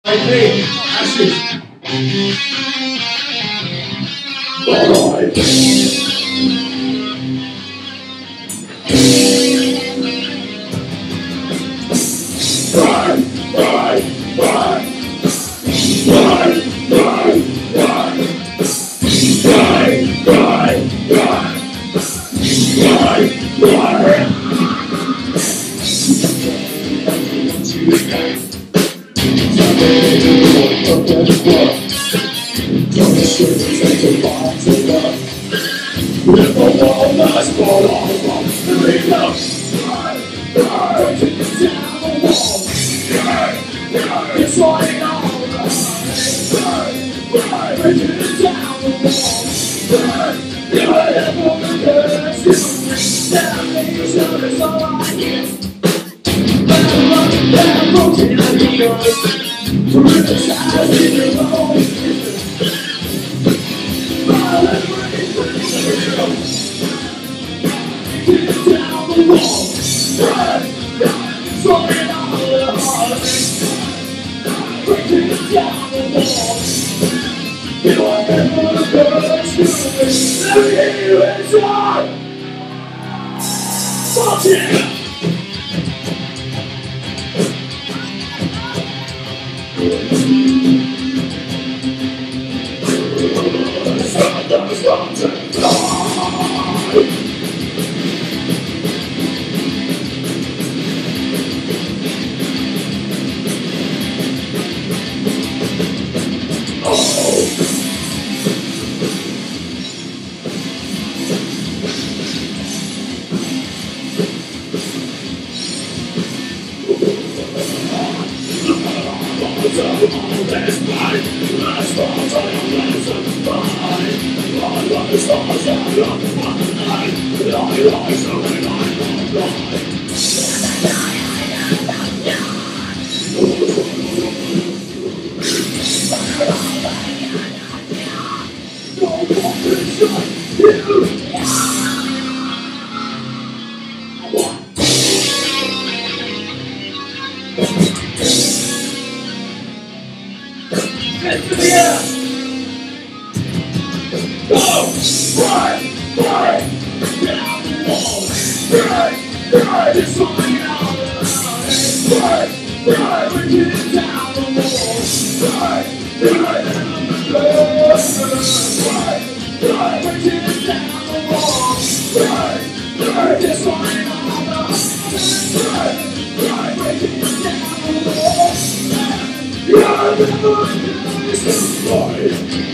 Hey, Ashley. With the wall that's full of freedom, breaking down the wall. It's falling all around. Breaking down the wall. Whatever the curse is, that makes us all I get. That broken ideas, criticizing your own. Down the wall, throwing all the heartache, breaking down the wall. You are never the first to let you inside. Fuck yeah! You're the one who is the